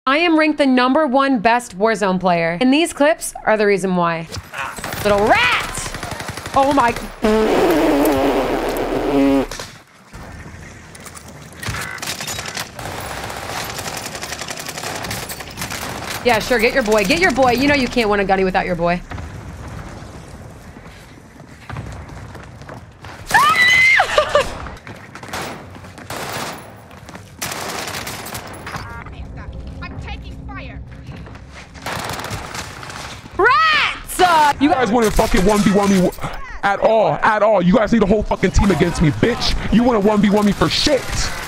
I am ranked the #1 best Warzone player. And these clips are the reason why. Little rat! Oh my... Yeah, sure, get your boy. Get your boy. You know you can't win a gunny without your boy. I'm taking fire. Rats! You guys wouldn't fucking 1v1 me at all. You guys need a whole fucking team against me, bitch. You wouldn't 1v1 me for shit.